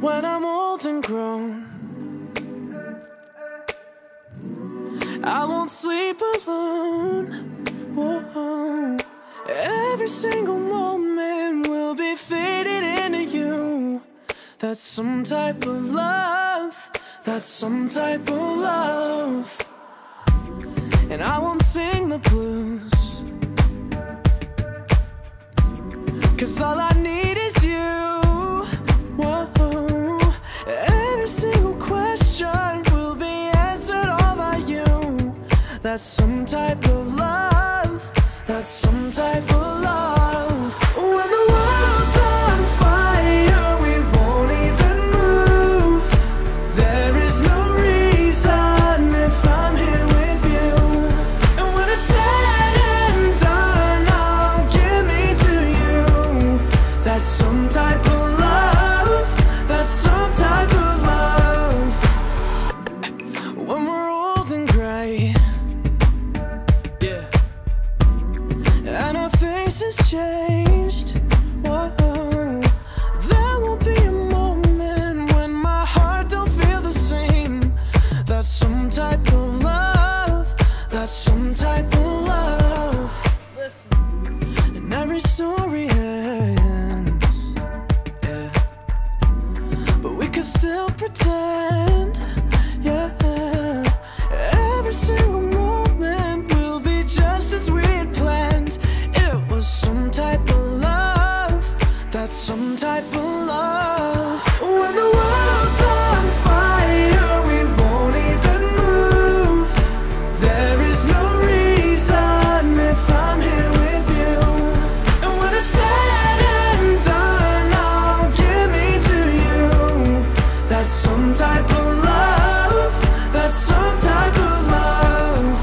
when I'm old and grown. I won't sleep alone. Whoa. Every single moment will be faded into you. That's some type of love. That's some type of love. And I won't sing the blues, 'cause all I need is you. Whoa. Every single question will be answered all by you. That's some type of love. That's some type of love. When the world's on fire, we won't even move. There is no reason if I'm here with you. And when it's said and done, I'll give me to you. That's some type of love. That's some type of love. When we're old and gray, and our faces changed, whoa, there won't be a moment when my heart don't feel the same. That's some type of love. That's some type of love. Listen. And every story ends, yeah, but we could still pretend, yeah. Every single moment will be just as we had planned. Some type of love. That's some type of love. When the world's on fire, we won't even move. There is no reason if I'm here with you. And when it's said and done, I'll give me to you. That's some type of love. That's some type of love.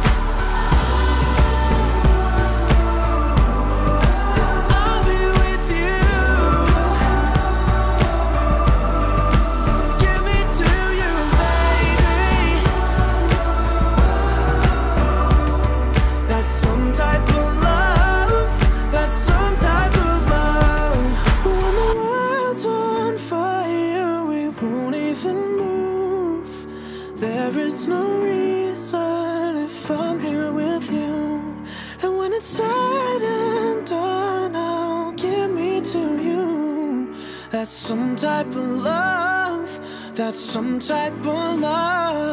There is no reason if I'm here with you. And when it's said and done, I'll give me to you. That's some type of love. That's some type of love.